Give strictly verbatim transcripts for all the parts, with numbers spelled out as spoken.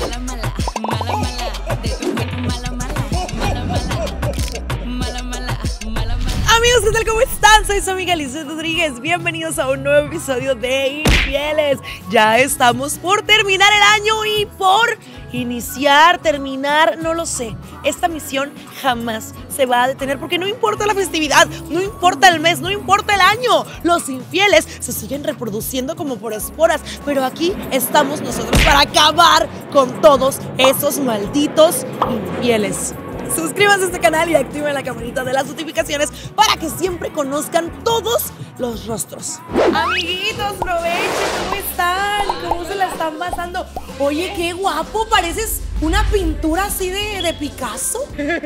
mala, mala, mala, mala, de tu cuerpo mala, mala, mala, mala, mala, mala, mala, mala. Amigos, ¿qué tal? ¿Cómo están? Soy su amiga Lizeth Rodríguez. Bienvenidos a un nuevo episodio de Infieles. Ya estamos por terminar el año y por iniciar, terminar, no lo sé. Esta misión jamás se va a detener porque no importa la festividad, no importa el mes, no importa el año. Los infieles se siguen reproduciendo como por esporas, pero aquí estamos nosotros para acabar con todos esos malditos infieles. Suscríbanse a este canal y activen la campanita de las notificaciones para que siempre conozcan todos los rostros. Amiguitos, provecho, ¿cómo están? ¿Cómo se la están pasando? Oye, qué guapo, pareces una pintura así de, de Picasso.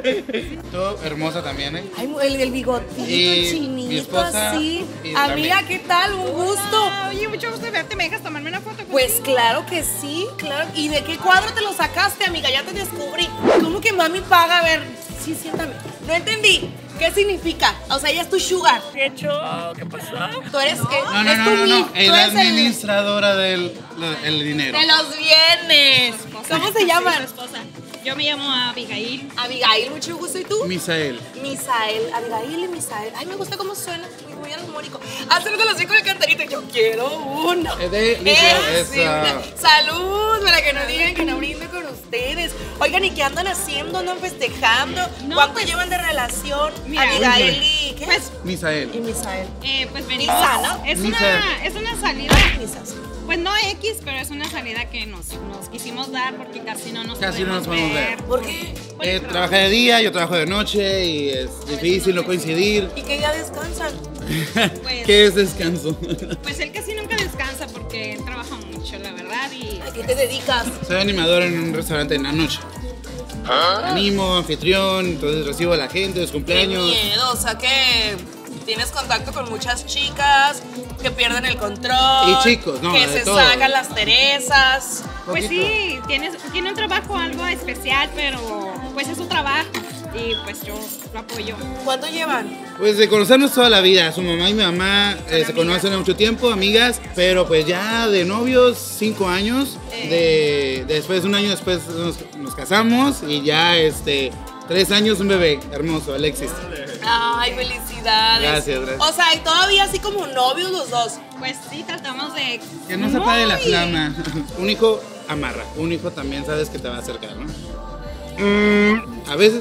Tú, hermosa también, ¿eh? Ay, el, el bigotito, Y el chinito, mi esposa, así. y Amiga, también. ¿qué tal? Un gusto. Hola, oye, mucho gusto de verte. ¿Me dejas tomarme una foto? Pues contigo? claro que sí, claro. ¿Y de qué cuadro te lo sacaste, amiga? Ya te descubrí. ¿Cómo que mami paga? A ver, sí, siéntame. No entendí. ¿Qué significa? O sea, ella es tu sugar. ¿Qué show? ¿Qué pasó? ¿Tú eres qué? No, no, es no, tu no, mi- no. tú Es la eres el- administradora del lo- el dinero. de los bienes. ¿Cómo se llaman? Soy su esposa. Yo me llamo Abigail. Abigail, mucho gusto. ¿Y tú? Misael. Misael, Abigail y Misael. Ay, me gusta cómo suena, muy armónico. Hacer de los cinco el cantarito. Yo quiero uno. Es de Licia, Eh, es, sí, ah, una- Salud, para que no digan que no brindo con ustedes. Oigan, ¿y qué andan haciendo? ¿Andan festejando? No, ¿Cuánto pues, llevan de relación? mira, Abigail y... ¿qué? Pues, Misael. y Misael. eh, pues venimos. Misa, ¿no? Es Misa. una, es una salida. Misas. Pues no X, pero es una salida que nos, nos quisimos dar porque casi no nos Casi no nos podemos ver. ¿Por qué? Por Eh, el trabajo. trabaja de día, yo trabajo de noche y es difícil no coincidir. ¿Y qué día descansan? Pues, ¿Qué es descanso? pues él casi nunca descansa porque él trabaja mucho, la verdad. Y ¿A qué te dedicas? Soy animador en un restaurante en la noche. Animo, anfitrión, entonces recibo a la gente, los Qué cumpleaños. miedo, o sea que tienes contacto con muchas chicas que pierden el control. Y chicos, no, que de se todo. sacan las Teresas. pues Poquito. sí, tienes, tiene un trabajo algo especial, pero pues es su trabajo. Y pues yo lo apoyo. ¿Cuánto llevan? Pues de conocernos toda la vida, su mamá y mi mamá eh, se conocen hace mucho tiempo, amigas, pero pues ya de novios, cinco años, de, de después, un año después nos, nos casamos y ya este, tres años, un bebé hermoso, Alexis. Ay, felicidades. Gracias, gracias. O sea, y todavía así como novios los dos. Pues sí, tratamos de... Que no se apague la Muy. flama. Un hijo amarra, un hijo también sabes que te va a acercar, ¿no? A veces.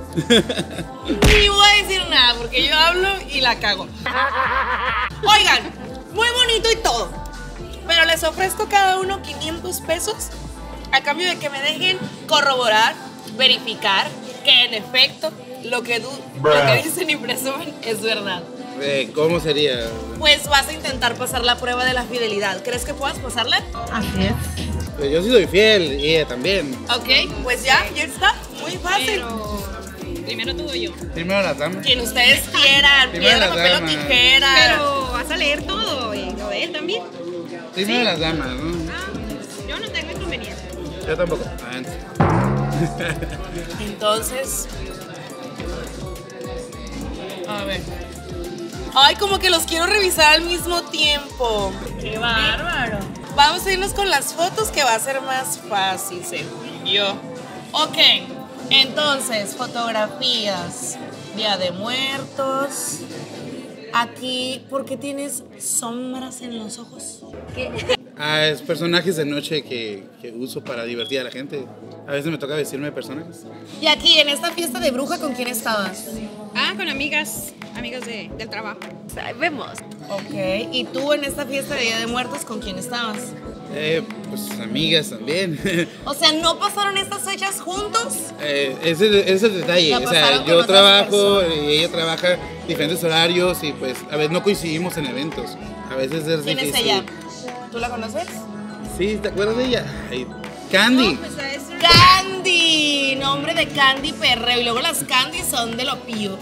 Ni voy a decir nada porque yo hablo y la cago. Oigan, muy bonito y todo. Pero les ofrezco cada uno quinientos pesos a cambio de que me dejen corroborar, verificar que en efecto lo que, du- lo que dicen y presumen es verdad. Eh, ¿Cómo sería? Pues vas a intentar pasar la prueba de la fidelidad. ¿Crees que puedas pasarla? Así es. Pues yo sí soy fiel y ella también. Ok, pues ya, ya está. Muy fácil. Pero primero tú o yo. Primero las damas. Quien ustedes quieran, Primero piedra, las papel o damas. tijera. Pero vas a leer todo y lo de él también. Primero las damas, ¿no? Ah, yo no tengo inconveniente. Yo tampoco. Adelante. Entonces. A ver. Ay, como que los quiero revisar al mismo tiempo. Qué bárbaro. Vamos a irnos con las fotos que va a ser más fácil, según yo. Ok, entonces, fotografías. Día de Muertos. Aquí, ¿por qué tienes sombras en los ojos? Ah, es personajes de noche que, que uso para divertir a la gente. A veces me toca vestirme de personajes. Y aquí, en esta fiesta de bruja, ¿con quién estabas? Ah, con amigas, amigas de, del trabajo. Vemos. Ok, ¿y tú en esta fiesta de Día de Muertos, con quién estabas? Eh, pues amigas también. O sea, ¿no pasaron estas fechas juntos? eh, ese, ese es el detalle. La O pasaron sea, con yo otras trabajo personas. y ella trabaja diferentes horarios y pues a veces no coincidimos en eventos. A veces es ¿Quién difícil. es ella? ¿Tú la conoces? Sí, ¿te acuerdas de ella? Ay, Candy. No, pues a eso- Candy, nombre de Candy Perreo. Y luego las Candy son de lo pío.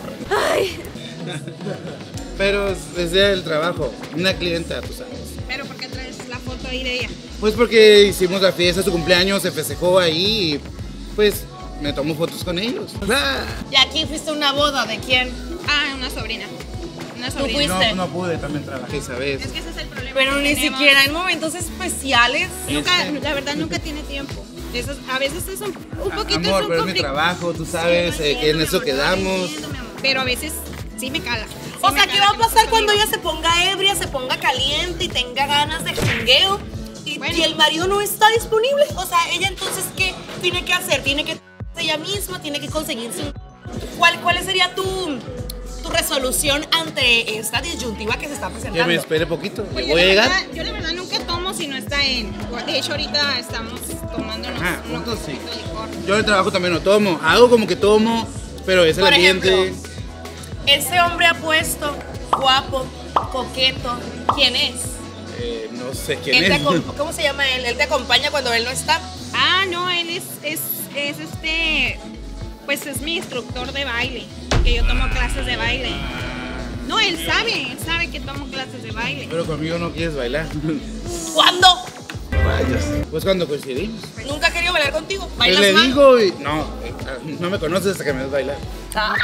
Pero es es del trabajo. Una clienta, tú sabes. Pero ¿por qué traes la foto ahí de ella? Pues porque hicimos la fiesta, su cumpleaños, se festejó ahí y pues me tomo fotos con ellos. Ah. Y aquí fuiste a una boda, ¿de quién? Ah, una sobrina. Una sobrina. fuiste? No, no pude, también trabajé esa vez. Es que ese es el problema. Pero que ni tenemos. siquiera en momentos especiales. Nunca, Este. la verdad nunca tiene tiempo. Eso es- a veces es un, un poquito Amor, es un pero es mi compli- trabajo, tú sabes, Sí, eh, lo que en entiendo, eso mi amor, lo quedamos. entiendo, mi amor, pero a veces sí me cala. sí O me sea, cala ¿qué va a que no pasar estés cuando ella conmigo. se ponga ebria, se ponga caliente y tenga ganas de jangueo? Y, Bueno. y el marido no está disponible. O sea, ella entonces, ¿qué tiene que hacer? Tiene que ella misma, tiene que conseguirse un... ¿Cuál, cuál sería tu, tu resolución ante esta disyuntiva que se está Que presentando? me espere poquito, Pues que yo voy a la llegar. verdad- yo la verdad nunca tomo si no está en. De hecho, ahorita estamos tomándonos Ah, unos juntos sí. poquitos de licor. Yo en el trabajo también no tomo, hago como que tomo, pero es el Por ambiente. ejemplo, ese hombre apuesto, guapo, coqueto, ¿quién es? Eh, no sé quién Él te es. acom- ¿Cómo se llama él? Él te acompaña cuando él no está. Ah, no, él es, es, es este. Pues es mi instructor de baile. Que yo tomo clases de baile. No, él sabe, él sabe que tomo clases de baile. Pero conmigo no quieres bailar. ¿Cuándo? Rayos. Pues cuando coincidimos. Nunca he querido bailar contigo. Pues ¿Bailas le mal? digo y no, eh, no me conoces hasta que me ves bailar. Ah,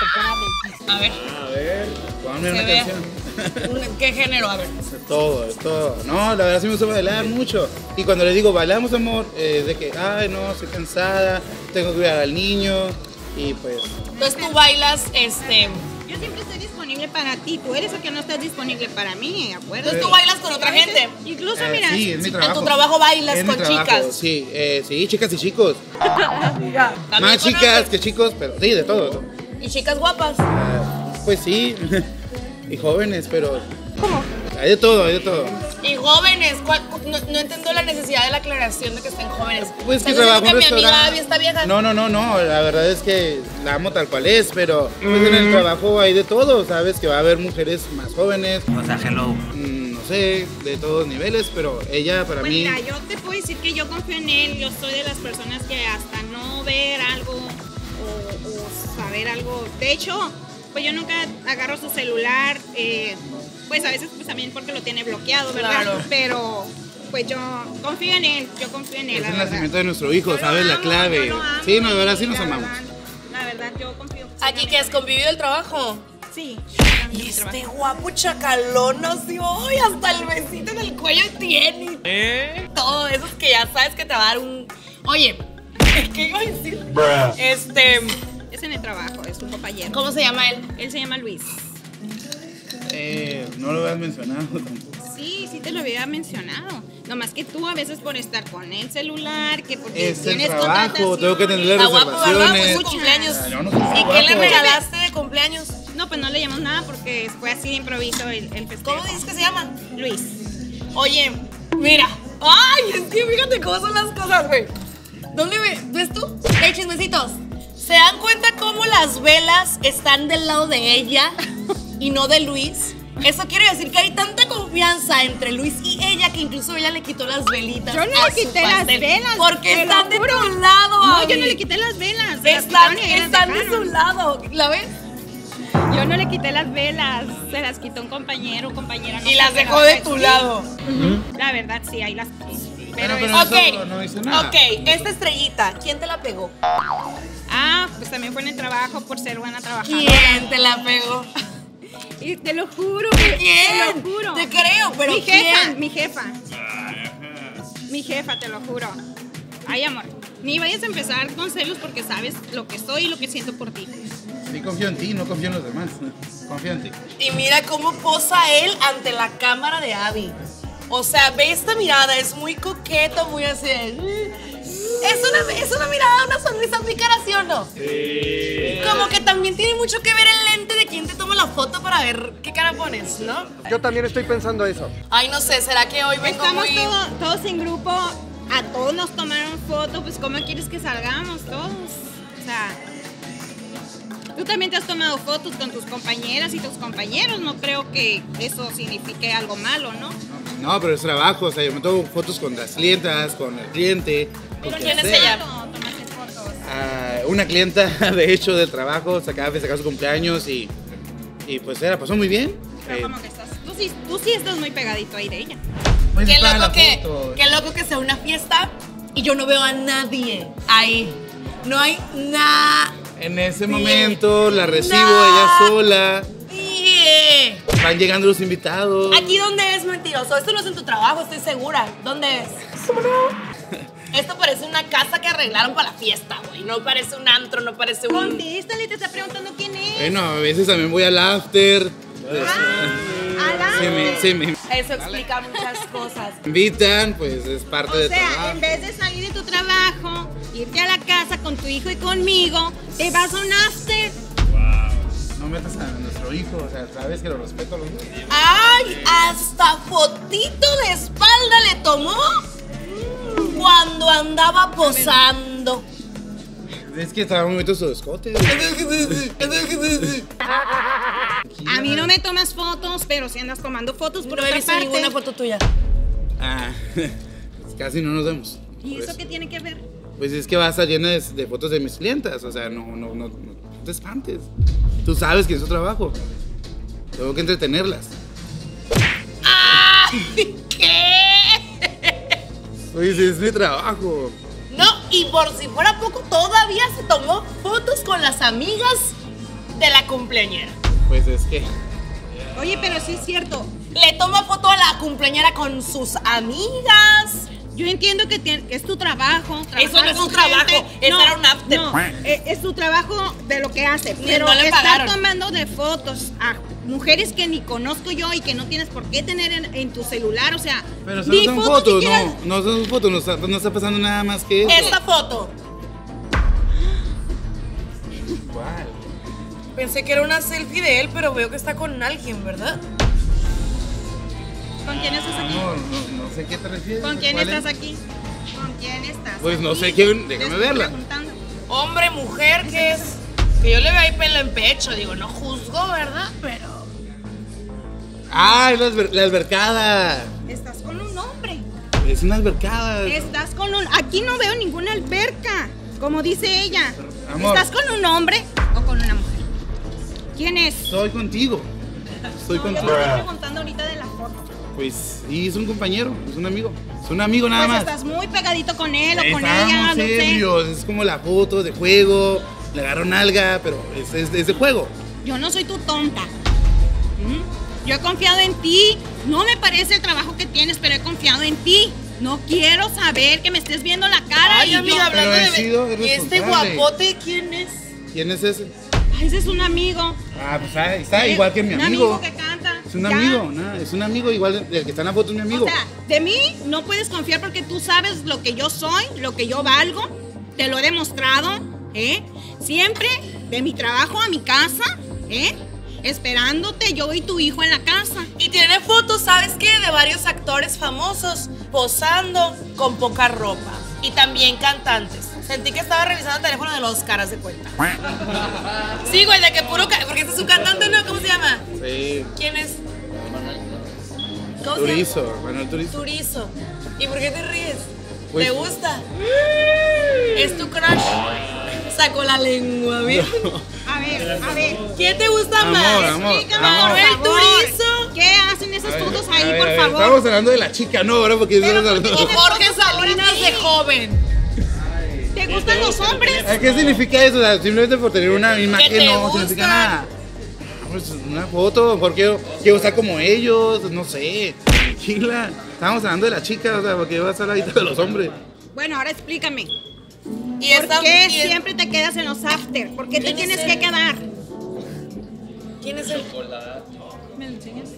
a ver, A ver, ponme Se una vea. canción. ¿qué género? A ver. De todo, de todo. No, la verdad sí me gusta bailar mucho. Y cuando le digo, bailamos, amor, eh, de que, ay, no, estoy cansada, tengo que cuidar al niño. Y pues, Entonces tú bailas, este... Yo siempre estoy disponible para ti. Tú eres el que no estás disponible para mí, ¿de acuerdo? Entonces tú bailas con otra A veces, gente. Incluso, eh, mira. sí, es mi en trabajo. tu trabajo bailas Es mi con trabajo, chicas. Sí, eh, sí, chicas y chicos. También Más con chicas hombres. que chicos, pero sí, de todo. de todo. Y chicas guapas. Ah, pues sí, y jóvenes, pero... ¿Cómo? Hay de todo, hay de todo. Y jóvenes. ¿cuál- No, no entiendo la necesidad de la aclaración de que estén jóvenes. Pues que ¿Estás diciendo trabajo que en mi amiga restaurante. Abby está vieja? No, no, no, no, la verdad es que la amo tal cual es, pero pues en el trabajo hay de todo, sabes que va a haber mujeres más jóvenes, O sea, hello. mm, no sé, de todos niveles, pero ella para Pues mí... mira, yo te puedo decir que yo confío en él. Yo soy de las personas que hasta no ver algo o, o saber algo. De hecho, pues yo nunca agarro su celular. eh, pues a veces pues también porque lo tiene bloqueado, ¿verdad? Claro. Pero pues yo confío en él. Yo confío en él. Es la el verdad. nacimiento de nuestro hijo, Yo lo ¿sabes? La amo, clave. yo lo amo, Sí, no, de verdad sí y nos la amamos. verdad- La verdad, yo confío. Aquí que es convivio del trabajo. Sí. Y este guapo chacalón nació y hasta el besito en el cuello tiene. ¿Eh? Todo eso es que ya sabes que te va a dar un... Oye, ¿qué iba a decir? Este... Es en el trabajo, es un compañero. ¿Cómo se llama él? Él se llama Luis. Eh, no lo habías mencionado tampoco. Sí, sí te lo había mencionado. Nomás que tú a veces por estar con el celular, que porque Es el tienes trabajo, tengo que tener Está las guapo, ¿verdad? Fue reservaciones. su cumpleaños. Ah, yo no soy ¿Y qué guapo. le regalaste de cumpleaños? No, pues no le llamamos nada porque fue así de improviso el, el festejo. ¿Cómo dices que se llama? Luis. Oye, mira. Ay, es que fíjate cómo son las cosas, güey. ¿Dónde ve- ves tú? Hey, chismecitos. ¿Se dan cuenta cómo las velas están del lado de ella y no de Luis? Eso quiere decir que hay tanta confianza entre Luis y ella que incluso ella le quitó las velitas. Yo no a le su quité las pastel. velas, Porque te lo están de juro. tu lado. No, Abby. yo no le quité las velas. se las Están, quitaron y ellas están de dejaron. su lado. ¿La ves? Yo no le quité las velas. Se las quitó un compañero o compañera. no Y sé, las pero, dejó de pues, tu sí. lado. La verdad, sí, ahí las puse. Pero, Bueno, es- pero Ok, eso no dice nada. ok, esta estrellita, ¿quién te la pegó? Ah, pues también fue en el trabajo por ser buena trabajadora. ¿Quién te la pegó? Y te lo juro, te ¿Quién? lo juro. Te creo, pero mi jefa, ¿quién? mi jefa. Mi jefa, te lo juro. Ay, amor, ni vayas a empezar con celos porque sabes lo que soy y lo que siento por ti. Sí confío en ti, no confío en los demás. Confío en ti. Y mira cómo posa él ante la cámara de Abby. O sea, ve esta mirada, es muy coqueto, muy así. Es una, es una mirada, una sonrisa pícara, ¿sí o no? Sí. Como que también tiene mucho que ver el lente de quién te toma la foto para ver qué cara pones, ¿no? Yo también estoy pensando eso. Ay, no sé, ¿será que hoy vengo Estamos muy... todo- todos en grupo, a todos nos tomaron foto, pues ¿cómo quieres que salgamos todos? O sea, tú también te has tomado fotos con tus compañeras y tus compañeros, no creo que eso signifique algo malo, ¿no? No, pero es trabajo, o sea, yo me tomo fotos con las clientas, con el cliente. con ¿Con quien quién es sea. ella? No, tomaste fotos. Ah, una clienta, de hecho, del trabajo, se acaba de festejar su cumpleaños y, y pues era, pasó muy bien. Pero Eh, como que estás, tú sí, tú sí estás muy pegadito ahí de ella. pues, Qué es para loco la que, foto. qué loco que sea una fiesta y yo no veo a nadie ahí. No hay nada. En ese momento la recibo Nah. ella sola, Nadie. van llegando los invitados. ¿Aquí dónde es, mentiroso? Esto no es en tu trabajo, estoy segura. ¿Dónde es? Esto parece una casa que arreglaron para la fiesta, güey. No parece un antro, no parece un... Contéstale, te está preguntando quién es. Bueno, a veces también voy al after. Ah, al Sí, me, after. sí, me Eso explica muchas cosas. invitan, pues es parte O del sea, trabajo. en vez de salir de tu trabajo, irte a la casa con tu hijo y conmigo, te vas a un after. No metas a nuestro hijo, o sea, sabes que lo respeto a los dos. ¡Ay! Hasta fotito de espalda le tomó cuando andaba posando. Es que estaba muy bonito su escote. A mí no me tomas fotos, pero si andas tomando fotos por No he otra visto parte. ninguna foto tuya. Ah, casi no nos vemos. ¿Y Pues, eso qué tiene que ver? pues es que va a estar llena de, de fotos de mis clientas, o sea, no, no, no, no, no te espantes. Tú sabes que es su trabajo. Tengo que entretenerlas. ¿Qué? Pues es mi trabajo. No, y por si fuera poco, todavía se tomó fotos con las amigas de la cumpleañera. Pues es que... Oye, pero sí es cierto. Le toma foto a la cumpleañera con sus amigas. Yo entiendo que, tiene- que es tu trabajo. Eso no trabajar es con un trabajo, gente. eso era un after. No, eh, es tu trabajo de lo que hace. Pero no le estar pagaron. tomando de fotos a mujeres que ni conozco yo y que no tienes por qué tener en, en tu celular, o sea, Pero solo ni son fotos fotos, siquiera- no, no son fotos, no está, no está pasando nada más que eso. Esta foto. ¿Cuál? Pensé que era una selfie de él, pero veo que está con alguien, ¿verdad? ¿Con quién estás aquí? No, no, no sé qué te refieres. ¿Con quién ¿cuál estás es? aquí? ¿Con quién estás? Pues no aquí? sé quién, Te déjame estoy verla. preguntando. Hombre, mujer, ¿qué es? Que yo le veo ahí pelo en pecho. Digo, no juzgo, ¿verdad? Pero... Ah, es la, alber- la albercada. Estás con un hombre. Es una albercada. Estás con un... Aquí no veo ninguna alberca, como dice ella. Amor. ¿Estás con un hombre o con una mujer? ¿Quién es? Estoy contigo. Estoy No, yo te contigo. estoy preguntando ahorita de la foto. Pues sí, es un compañero, es un amigo. Es un amigo nada Pues más. estás muy pegadito con él o con Estamos ella, no sé. serios, es como la foto de juego. Le agarro nalga, pero es, es, es de juego. Yo no soy tu tonta. ¿Mm? Yo he confiado en ti. No me parece el trabajo que tienes, pero he confiado en ti. No quiero saber que me estés viendo la cara. Ay, y yo- amiga, hablando Pero he de... sido ¿Y este irresponsable. guapote quién es? ¿Quién es ese? Ay, ese es un amigo. Ah, pues ah, está igual que mi un amigo. amigo que canta. Es un Ya. amigo, nada, es un amigo igual el que está en la foto es mi amigo. O sea, de mí no puedes confiar porque tú sabes lo que yo soy, lo que yo valgo. Te lo he demostrado, ¿eh? Siempre de mi trabajo a mi casa, ¿eh? Esperándote yo y tu hijo en la casa. Y tiene fotos, ¿sabes qué? De varios actores famosos posando con poca ropa. Y también cantantes. Sentí que estaba revisando el teléfono de los caras de cuenta. Sí, güey, de que puro... ca- Porque este es un cantante, ¿no? ¿Cómo se llama? Sí, ¿Quién es? ¿Cómo se llama? Turizo, Manuel Turizo. Turizo. ¿Y por qué te ríes? Pues- ¿Te gusta? ¿Es tu crush? Sacó la lengua, ¿bien? A ver, a ver. ¿Quién te gusta Amor, más? amor, Explícame, amor. por Manuel favor. Turizo. ¿Qué hacen esas A ver, fotos a ahí, ver, por a ver, favor? Estamos hablando de la chica, no, ahora porque Pero estamos ¿por O qué hablando. Jorge Salinas de joven. ¿Te gustan los hombres? ¿Qué significa eso? O sea, simplemente por tener una imagen te no gusta? significa nada. Pues una foto, mejor quiero, quiero estar como ellos, no sé, tranquila. Estábamos hablando de la chica, o sea, porque vas a hablar ahorita de los hombres. Bueno, ahora explícame. Y ¿Por esta- qué y es- siempre te quedas en los after? ¿Por qué te ¿Quién es tienes él? que quedar? ¿Quién es el...? ¿Me lo enseñas?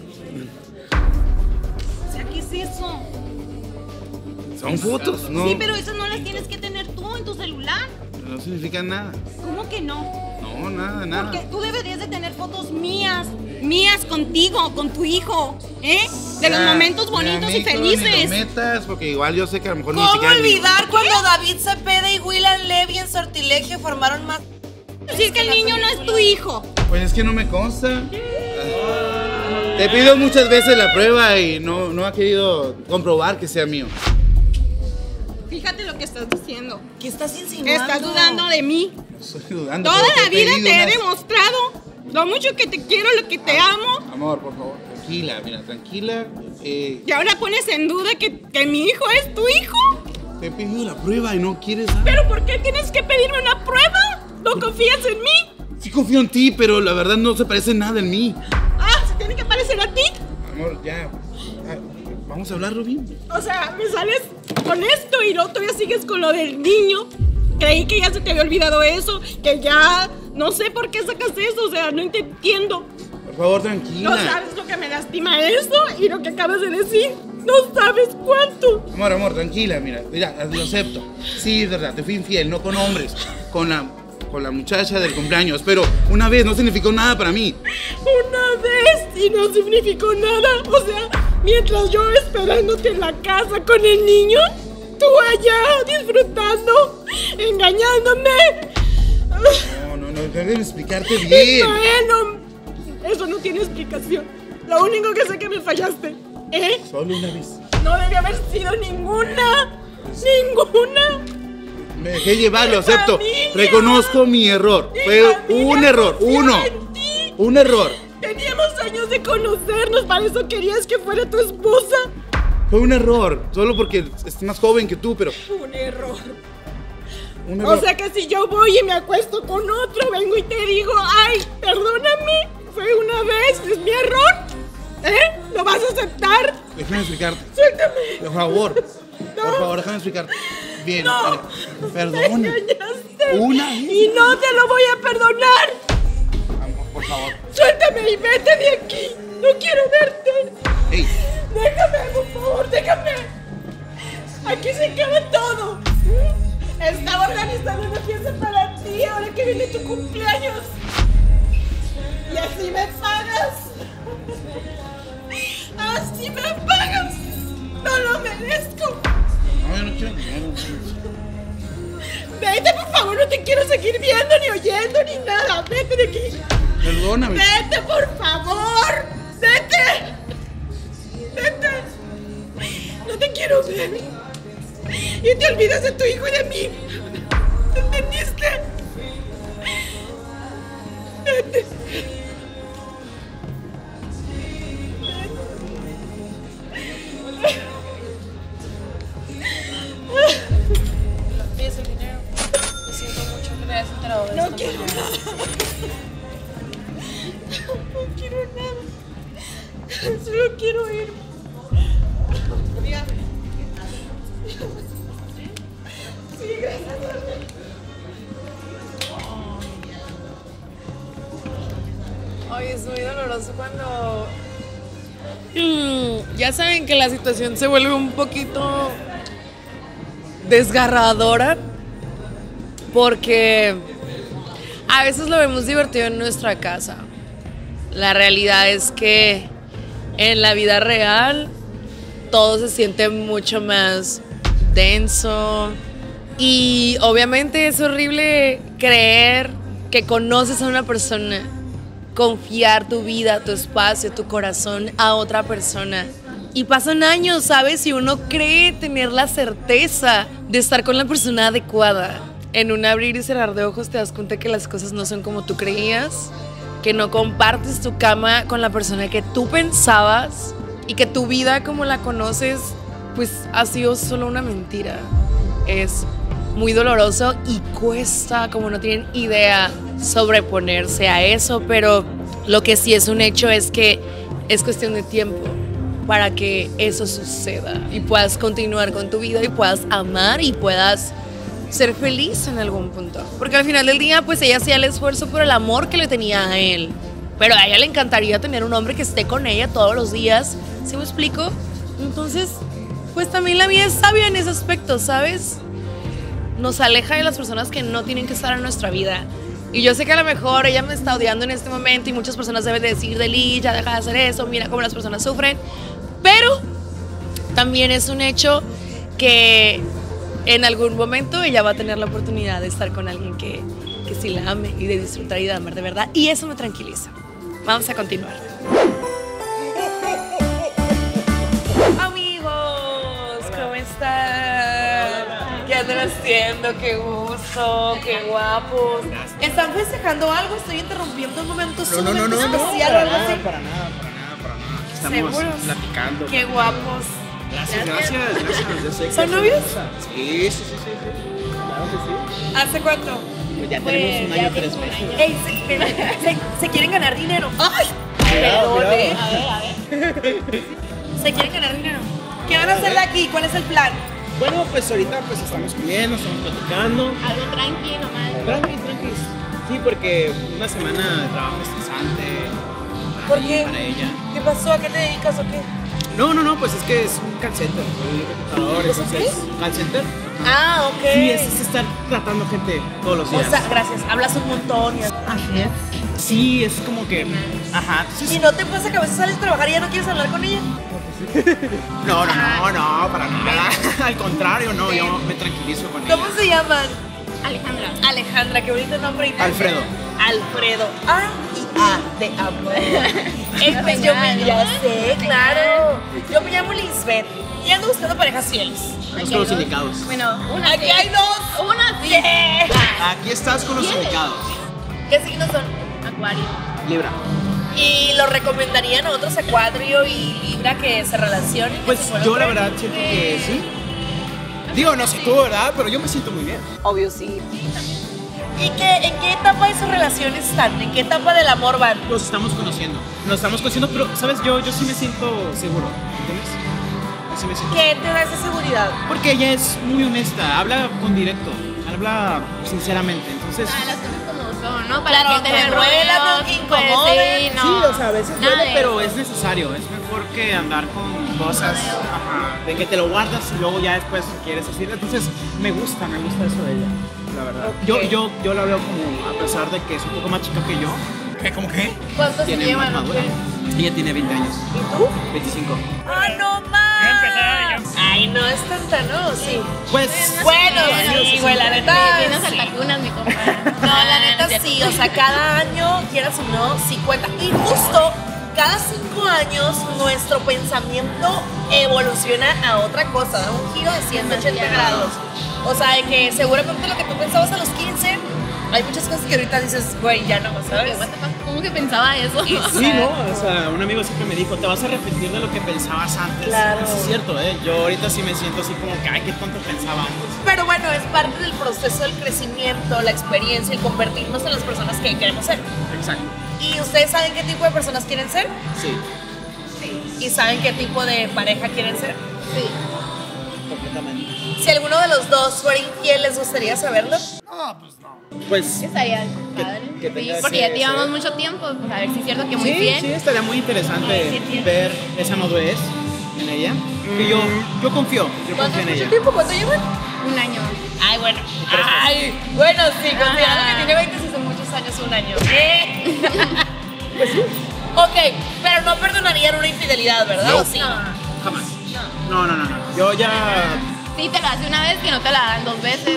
O sea, ¿qué es eso? Son fotos, no, Sí, pero esas no las tienes que tener tú en tu celular. no significan nada. ¿Cómo que no? No, nada, nada. Porque tú deberías de tener fotos mías, mías contigo, con tu hijo, ¿eh? De los Ya, momentos ya, bonitos y México, Ni lo felices. metas, porque igual yo sé que a lo mejor ni ¿Cómo siquiera... ni- olvidar cuando David Cepeda y William Levy en Sortilegio formaron más... Si es que el niño no es tu hijo. Pues es que no me consta. Te pido muchas veces la prueba y no, no ha querido comprobar que sea mío. Fíjate lo que estás diciendo. ¿Qué estás insinuando? Estás dudando de mí. No estoy dudando. Toda pero la te he vida pedido te he unas- demostrado lo mucho que te quiero, lo que te amo. Amor, por favor, tranquila, mira, tranquila. Eh, Y ahora pones en duda que, que mi hijo es tu hijo. te he pedido la prueba y no quieres saber. ¿Pero por qué tienes que pedirme una prueba? ¿No confías en mí? Sí confío en ti, pero la verdad no se parece nada en mí. Ah, ¿se tiene que parecer a ti? Amor, ya. Ah, Vamos a hablarlo bien. O sea, me sales con esto y luego todavía sigues con lo del niño. Creí que ya se te había olvidado eso, que ya no sé por qué sacas eso, o sea, no te entiendo. Por favor, tranquila. No sabes lo que me lastima eso y lo que acabas de decir. No sabes cuánto. Amor, amor, tranquila, mira, mira, lo acepto. Sí, es verdad, te fui infiel, no con hombres, con la, con la muchacha del cumpleaños, pero una vez no significó nada para mí. Una vez y no significó nada, o sea, mientras yo esperándote en la casa con el niño, tú allá disfrutando, engañándome. No, no, no, déjame explicarte bien. Bueno, eso no tiene explicación. Lo único que sé que me fallaste, ¿eh? Solo una vez. No debe haber sido ninguna, ninguna. Me dejé llevar, lo Mi acepto. familia. Reconozco mi error. Mi Fue familia un error, confiaba uno. en ti. Un error. Teníamos años de conocernos, para eso querías que fuera tu esposa. Fue un error, solo porque es más joven que tú, pero Un error. un error. O sea que si yo voy y me acuesto con otro, vengo y te digo, ay, perdóname, fue una vez, es mi error. ¿Eh? ¿Lo vas a aceptar? Déjame explicarte. Suéltame. Por favor. No. Por favor, déjame explicarte. Bien, No. vale. Me Perdón. engañaste. Una vez. Y no te lo voy a perdonar. Amor, por favor. Suéltame y vete de aquí. No quiero verte. Ey, Déjame, por favor, déjame. Aquí se acaba todo. Estaba organizando una fiesta para ti ahora que viene tu cumpleaños. Y así me pagas. Así me pagas. No lo merezco. no, yo no quiero dinero. Vete, por favor, no te quiero seguir viendo, ni oyendo, ni nada. Vete de aquí. Perdóname. Vete, por favor. Vete. Vete. No te quiero ver. Y te olvidas de tu hijo y de mí. ¿Entendiste? Vete. ¿Pides el dinero? Lo siento mucho que me hayas enterado de No esto. quiero nada. No quiero nada. Solo quiero ir. Sí, gracias. Ay, es muy doloroso cuando... Mm, ya saben que la situación se vuelve un poquito desgarradora porque a veces lo vemos divertido en nuestra casa. La realidad es que en la vida real todo se siente mucho más denso y obviamente es horrible creer que conoces a una persona, confiar tu vida, tu espacio, tu corazón a otra persona. Y pasan años, ¿sabes? Y uno cree tener la certeza de estar con la persona adecuada. En un abrir y cerrar de ojos te das cuenta que las cosas no son como tú creías, que no compartes tu cama con la persona que tú pensabas y que tu vida como la conoces, pues ha sido solo una mentira. Es muy doloroso y cuesta, como no tienen idea, sobreponerse a eso, pero lo que sí es un hecho es que es cuestión de tiempo para que eso suceda y puedas continuar con tu vida y puedas amar y puedas ser feliz en algún punto. Porque al final del día, pues ella hacía el esfuerzo por el amor que le tenía a él, pero a ella le encantaría tener un hombre que esté con ella todos los días, ¿sí me explico? Entonces, pues también la vida es sabia en ese aspecto, ¿sabes? Nos aleja de las personas que no tienen que estar en nuestra vida. Y yo sé que a lo mejor ella me está odiando en este momento y muchas personas deben de decir, Deli, ya deja de hacer eso, mira cómo las personas sufren. Pero también es un hecho que en algún momento ella va a tener la oportunidad de estar con alguien que, que sí la ame y de disfrutar y de amar de verdad. Y eso me tranquiliza. Vamos a continuar. Amigos, ¿cómo están? ¿Qué andan haciendo? ¡Qué gusto! ¡Qué guapos! ¿Están festejando algo? ¿Estoy interrumpiendo un momento No, no, no, no, no, especial o para algo nada, así? para nada, para nada, para nada. Estamos ¿Seguros? platicando. ¡Qué guapos! Gracias, gracias, gracias. Yo sé que ¿Son es novios? hermosa. Sí, sí, sí, sí, sí. Claro que sí. ¿Hace cuánto? Pues ya tenemos un año, tres meses. Ey, se, se, se quieren ganar dinero. ¡Ay! Cuidado, Perdón, cuidado. eh. A ver, a ver. Se quieren ganar dinero. ¿Qué van a hacer de aquí? ¿Cuál es el plan? Bueno, pues ahorita pues estamos comiendo, estamos platicando. Algo tranqui nomás. Tranqui, tranqui. Sí, porque una semana de trabajo estresante. ¿Por para- qué? Para ella. ¿Qué pasó? ¿A qué te dedicas o qué? No, no, no, pues es que es un call center. Soy computador, ¿Es entonces. Call center. Ah, ok. Sí, es, es estar tratando gente todos los días. O sea, gracias. Hablas un montón. Y... Así es. Sí, es como que. Ajá, ¿Y entonces. no te pasa que a veces sales a trabajar y ya no quieres hablar con ella? No, no, no, no, para nada. Al contrario, no, yo me tranquilizo con ella. ¿Cómo se llaman? Alejandra. Alejandra, qué bonito nombre. y- Alfredo. Alfredo. A y A de amor. Eh, pues yo me, ya sé, claro. Yo me llamo Lisbeth y ando buscando parejas fieles. Estamos con los indicados. Bueno, una Aquí sí. hay dos. Una sí. Yeah. Aquí estás con los indicados. ¿Qué signos son? Acuario. Libra. ¿Y lo recomendarían a otros Acuario y Libra que se relacionen? que Pues se yo la involucren? verdad siento que sí. Digo, no sé tú, ¿verdad? Pero yo me siento muy bien. Obvio, sí. ¿Y qué, en qué etapa de sus relaciones están? ¿En qué etapa del amor van? Nos estamos conociendo. Nos estamos conociendo, pero, ¿sabes? Yo, yo sí me siento seguro, ¿entiendes? Así me siento. ¿Qué te da esa seguridad? Porque ella es muy honesta, habla con directo, habla sinceramente. Entonces, Ah, las cosas como son, ¿no? Claro, que te que den duela, rollos, no que pues, incomoden. sí, no. sí, o sea, a veces Nada duele, de pero eso. es necesario. Es mejor que andar con cosas ajá, de que te lo guardas y luego ya después quieres decir. Entonces, me gusta, me gusta eso de ella, la verdad. Ok. Yo, yo, yo la veo como, a pesar de que es un poco más chica que yo. ¿Qué? ¿Cómo qué? ¿Cuántos se Tiene más llevan? madura. Ella tiene veinte años. ¿Y tú? veinticinco. ¡Ah, no más! Ay, no es tanta, ¿no? Sí. Pues, Bueno, sí, güey, la neta. Vienes sí. a tacunas, mi compa. No, la neta sí, o sea, cada año, quieras o no, sí cuenta. Y justo cada cinco años nuestro pensamiento evoluciona a otra cosa, da un giro de ciento ochenta grados. O sea, de que seguramente lo que tú pensabas a los quince, hay muchas cosas que ahorita dices, güey, ya no, ¿sabes? What the fuck, ¿Cómo que pensaba eso? Y- sí, ¿no? O sea, un amigo siempre me dijo, te vas a arrepentir de lo que pensabas antes. Claro. Eso es cierto, ¿eh? Yo ahorita sí me siento así como que, ay, qué tonto pensaba antes. Pero bueno, es parte del proceso del crecimiento, la experiencia, el convertirnos en las personas que queremos ser. Exacto. ¿Y ustedes saben qué tipo de personas quieren ser? Sí, ¿Y saben qué tipo de pareja quieren ser? Sí. completamente. Si alguno de los dos fuera infiel, ¿les gustaría saberlo? Pues, Estaría Que- padre. que Sí, tenga porque ese- ya te llevamos ese- mucho tiempo. Pues a ver si es cierto que muy sí, bien. sí, estaría muy interesante Ay, sí, sí. ver esa madurez en ella. Que yo, yo confío, yo ¿Cuánto confío en mucho ella. tiempo? ¿Cuánto llevan? Un año. Ay, bueno. Ay, bueno, sí, considerando que tiene veinte, sí son muchos años, un año. ¿Qué? Ok, pero no perdonarían una infidelidad, ¿verdad? No. ¿O sí? Jamás. No, no, no, no. Yo ya... Sí, te lo hace una vez, que no te la dan dos veces.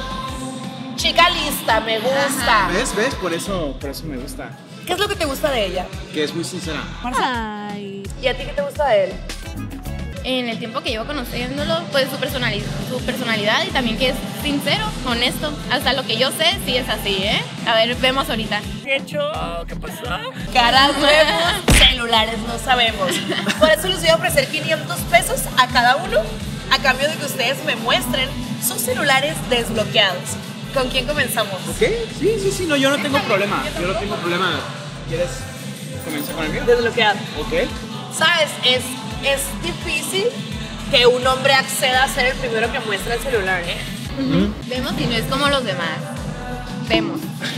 Chica lista, me gusta. ¿Ves? ¿Ves? Por eso, por eso me gusta. ¿Qué es lo que te gusta de ella? Que es muy sincera. Ay. ¿Y a ti qué te gusta de él? En el tiempo que llevo conociéndolo, pues su personalidad, su personalidad y también que es sincero, honesto. Hasta lo que yo sé, sí es así, ¿eh? A ver, vemos ahorita. ¿Qué show? ¿Qué pasó? Caras vemos, celulares no sabemos. Por eso les voy a ofrecer quinientos pesos a cada uno a cambio de que ustedes me muestren sus celulares desbloqueados. ¿Con quién comenzamos? ¿Ok? Sí, sí, sí. No, yo no tengo problema. Yo no tengo problema. ¿Quieres comenzar con el mío? Desbloqueado. Ok. ¿Sabes? Es, es difícil que un hombre acceda a ser el primero que muestra el celular, ¿eh? Vemos y no es como los demás. Vemos.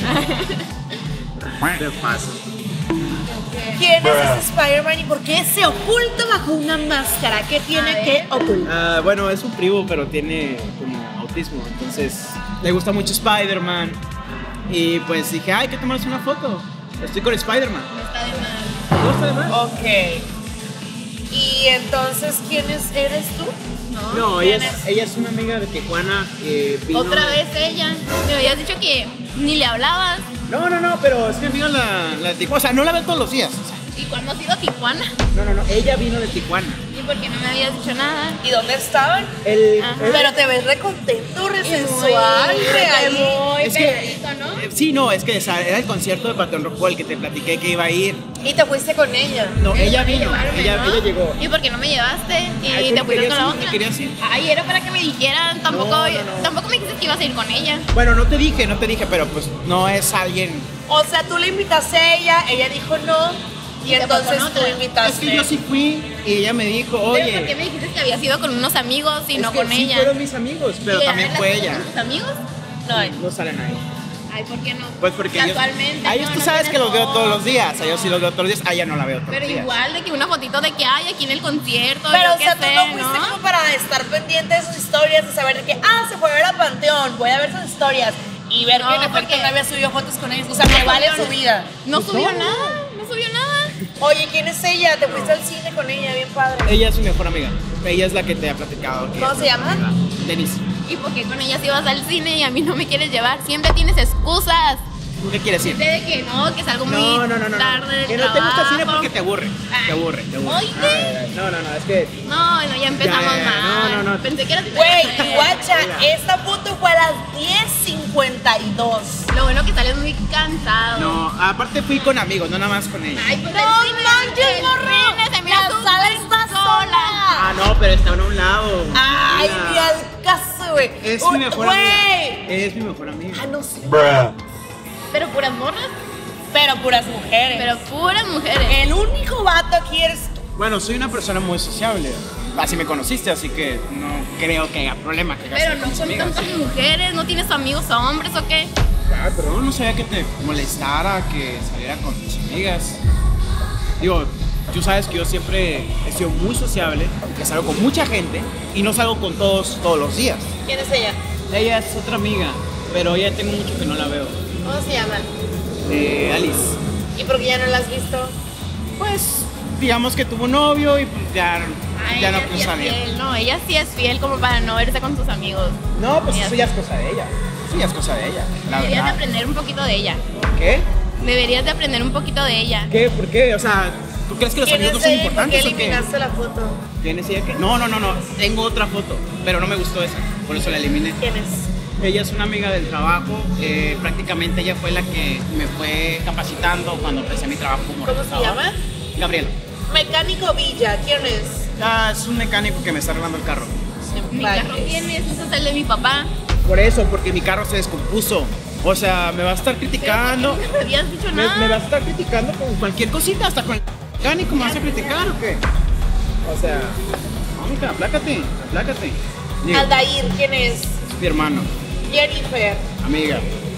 Te paso. ¿Quién es ese Spider-Man y por qué se oculta bajo una máscara? ¿Qué tiene A ver. que ocultar? Ah, bueno, es un primo, pero tiene como autismo. Entonces, le gusta mucho Spider-Man. Y pues dije, ay, hay que tomarse una foto. Estoy con Spider-Man. No está de mal. ¿No está de más? Ok. ¿Y entonces quién es, eres tú? No. No, ella ¿quién es, es? ella es una amiga de Tijuana. que vino Otra de- vez ella. Me habías dicho que ni le hablabas. No, no, no, pero es mi amiga la, la de Tijuana. O sea, no la veo todos los días. o sea, ¿Y cuándo has ido a Tijuana? no, no, no. Ella vino de Tijuana. ¿Y por qué no me habías dicho nada? ¿Y dónde estaban? El, Ajá. el- Pero te ves re contento, re sensual, re ahí. es que, eh, sí, no, es que o sea, era el concierto de Patrón Rojo el que te platiqué que iba a ir. Y te fuiste con ella. No, ella vino, Llevarme, ella, ¿no? ella llegó. ¿Y por qué no me llevaste? Y Ay, te ¿tú fuiste querías con la ir? otra. ¿Tú querías ir? Ay, era para que me dijeran. Tampoco, No, no, no. tampoco me dijiste que ibas a ir con ella. Bueno, no te dije, no te dije, pero pues no es alguien. O sea, tú le invitaste a ella, ella dijo no. Y entonces fue con tú otra. invitaste. Es que yo sí fui y ella me dijo, Pero ¿por qué oye, me dijiste que habías ido con unos amigos y es no que con sí ella? fueron mis amigos, pero ¿Y también eran fue las ella. fotos de tus amigos? No salen ahí. Ay, ¿por qué no? Pues porque ellos, Casualmente. a ellos no, tú no sabes que tienes los veo todos los fotos. días. A ellos sí los veo todos los días, a ella no la veo todos Pero los días. igual de que una fotito de que hay aquí en el concierto. Pero, yo o sea, qué tú sé, no fuiste ¿no? como para estar pendiente de sus historias, de saber de que, ah, se fue a ver a Panteón, voy a ver sus historias y ver No, que en efecto porque- no había subido fotos con ellos. O sea, me vale su vida. No subió nada, no subió nada. Oye, ¿quién es ella? Te fuiste al cine con ella, bien padre. Ella es mi mejor amiga. Ella es la que te ha platicado. que- ¿Cómo se llama? Denise. ¿Y por qué con ella sí vas al cine y a mí no me quieres llevar? Siempre tienes excusas. ¿Qué quieres decir? De que no, que salgo muy No, no, no, no. tarde del Que no te gusta el cine trabajo. porque te aburre. Te aburre, te aburre. Oye. Ay, ay, No, no, no, es que. No, no, ya empezamos Ya, ya, ya. mal. No, no, no. Pensé que era Güey, guacha, esta foto fue a las diez cincuenta y dos. Lo bueno que sales muy cansado. No, aparte fui con amigos, no nada más con ella. Ay, pues No el cine, manches, el morro. cine se mira La súper sala está sola. Ah, no, pero está a un lado. Ay, Mira. ni al caso, güey. Es Uy, mi mejor güey. amiga. Es mi mejor amiga. Ah, no sé. Pero puras morras, Pero puras mujeres. pero puras mujeres. el único vato aquí eres tú. Bueno, soy una persona muy sociable. Así me conociste, así que no creo que haya problema. Que Pero hagas no con tus son amigas, tantas sí. mujeres, ¿no tienes amigos hombres o qué? Ah, pero no sabía que te molestara que saliera con tus amigas. Digo, tú sabes que yo siempre he sido muy sociable, que salgo con mucha gente y no salgo con todos todos los días. ¿Quién es ella? Ella es otra amiga, pero ya tengo mucho que no la veo. ¿Cómo se llama? Eh, Alice. ¿Y por qué ya no la has visto? Pues, digamos que tuvo un novio y pues ya, Ay, ya no ella sí piensa es bien. fiel, no, ella sí es fiel como para no verse con sus amigos. No, pues Ella eso sí. ya es cosa de ella. Eso ya es cosa de ella, la Deberías de verdad. aprender un poquito de ella. ¿Qué? Deberías de aprender un poquito de ella. ¿Qué? ¿Por qué? O sea, ¿tú crees que los ¿Quién amigos no es son ella y por qué importantes o qué? eliminaste la foto? ¿Quién es ella? ¿Qué? No, no, no, no. Tengo otra foto, pero no me gustó esa. Por eso la eliminé. ¿Quién es? Ella es una amiga del trabajo. eh, prácticamente ella fue la que me fue capacitando cuando empecé mi trabajo como ¿Cómo se reclutador. llama? Gabriel. Mecánico Villa, ¿quién es? Ah, es un mecánico que me está arreglando el carro. Mi carro tiene, ese es el de mi papá. Por eso, porque mi carro se descompuso. O sea, me va a estar criticando. Pero ¿por qué no me habías dicho Me, nada? me va a estar criticando con cualquier cosita, hasta con el mecánico me vas a criticar o qué. O sea, vamos, aplácate, aplácate. Digo, Aldair, ¿quién es? es mi hermano, Jennifer, amiga.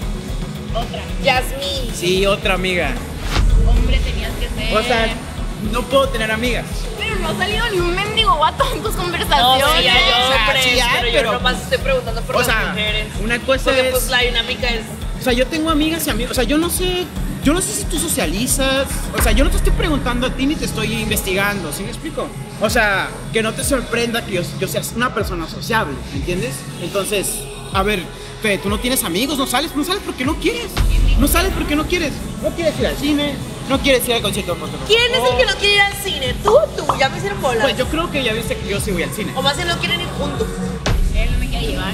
Otra. Yasmín. Sí, otra amiga. Hombre, tenías que ser. O sea, no puedo tener amigas. Pero no ha salido ni un mendigo vato en tus No, conversaciones. sí, hay O sea, hombres, sí hay, pero yo pero- nomás estoy preguntando por O las sea, mujeres. una cosa Porque es- pues la dinámica es... O sea, yo tengo amigas y amigos. O sea, yo no sé. Yo no sé si tú socializas. O sea, yo no te estoy preguntando a ti ni te estoy investigando. ¿Sí me explico? O sea, que no te sorprenda que yo, yo sea una persona sociable. ¿Entiendes? Entonces, a ver, Fe, tú no tienes amigos, no sales, no sales porque no quieres. No sales porque no quieres. No quieres ir al cine, no quieres ir al concierto de Puerto Rico. ¿Quién es el que no quiere ir al cine? ¿Tú o tú? Ya me hicieron bolas. Pues yo creo que ya viste que yo sí voy al cine. O más bien no quieren ir juntos. Él no me quiere llevar.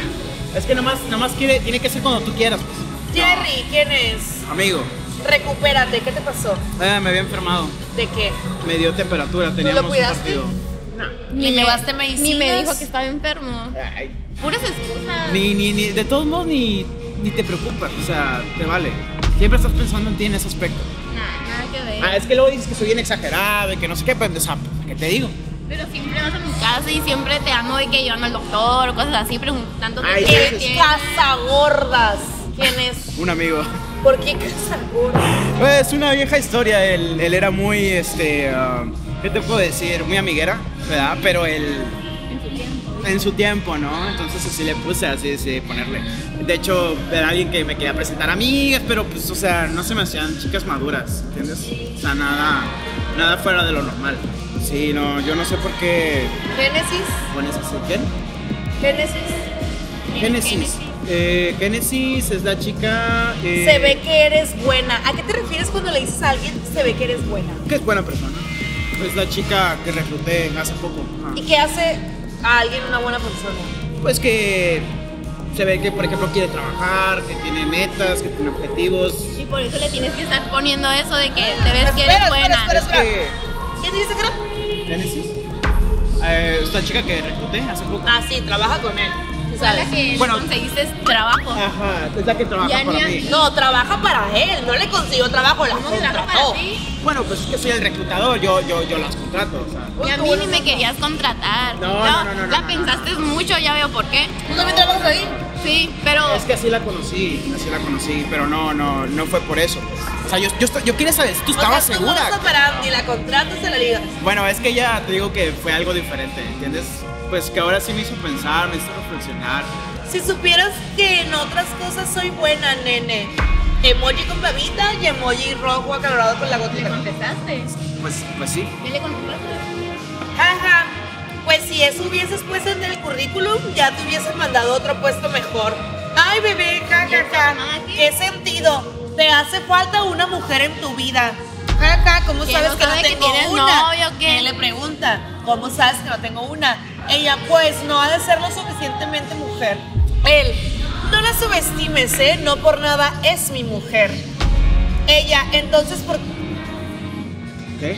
Es que nada más, nada más quiere, tiene que ser cuando tú quieras, pues. Jerry, ¿quién es? Amigo, Recupérate, ¿qué te pasó? eh, me había enfermado. ¿De qué? Me dio temperatura, teníamos un cuidaste? partido. ¿Ni me- llevaste Ni medicinas? me dijo que estaba enfermo. Ay, Puras excusas. Ni, ni, ni, de todos modos, ni, ni te preocupas, o sea, te vale. Siempre estás pensando en ti en ese aspecto. Nah, nada que ver. Ah, es que luego dices que soy bien exagerado y que no sé qué, pues, o sea, ¿qué te digo? Pero siempre vas a mi casa y siempre te ando de que llevando al doctor o cosas así, preguntándote Ay, qué sí, sí. tienes. Cazagordas. ¿Quién es? Un amigo. ¿Por qué cazagordas? Pues una vieja historia, él, él era muy, este, ah, ¿qué te puedo decir? Muy amiguera, ¿verdad? Pero él, En su tiempo. en su tiempo, ¿no? Entonces así le puse, así, así, ponerle. De hecho, era alguien que me quería presentar amigas, pero pues, o sea, no se me hacían chicas maduras, ¿entiendes? O sea, nada, nada fuera de lo normal. Sí, no, yo no sé por qué Génesis. pones así. ¿Quién? Génesis. Génesis. Eh, Génesis es la chica... eh, Se ve que eres buena. ¿A qué te refieres cuando le dices a alguien se ve que eres buena? que es buena persona. Es la chica que recluté hace poco. Ajá. ¿Y qué hace a alguien una buena persona? Pues que se ve que, por ejemplo, quiere trabajar, que tiene metas, que tiene objetivos. Y por eso le tienes que estar poniendo eso de que te ves que eres Espera, buena. espera, espera. Que, ¿Quién dice que no? Génesis. Eh, esta chica que recluté hace poco. Ah, sí, trabaja con él. la que Bueno. conseguiste trabajo. Ajá, es la que trabaja Ya para ni- mí. No, trabaja para él, no le consiguió trabajo, la ¿Cómo que trabajo contrató. para ti? Bueno, pues es que soy el reclutador, yo, yo, yo las contrato, o sea. Y a mí ni me querías contratar. No, no, no, no, La no, pensaste mucho, ya veo por qué. ¿Tú también trabajas ahí? Sí, pero Es que así la conocí, así la conocí, pero no, no, no fue por eso. Pues. O sea, yo, yo, estoy- yo quería saber si tú estabas O sea, tú no segura. vas a parar, ni la contratas ni la ligas. Bueno, es que ya te digo que fue algo diferente, ¿entiendes? Pues que ahora sí me hizo pensar, me hizo reflexionar. Si supieras que en otras cosas soy buena, nene. Emoji con babita y emoji rojo acalorado con la le gotita. contestaste. Pues, pues sí. ¿Qué le contestaste? Ajá. Pues si eso hubieses puesto en el currículum, ya te hubiesen mandado otro puesto mejor. Ay, bebé, jajaja. ¿Qué sentido? Te hace falta una mujer en tu vida. Jaja, ¿cómo ¿Quién sabes no que no sabe que tengo tienes una? novio o qué? Él le pregunta, ¿cómo sabes que no tengo una? Ella, pues no ha de ser lo suficientemente mujer. Él, no la subestimes, ¿eh? No por nada es mi mujer. Ella, entonces, ¿por ¿Qué?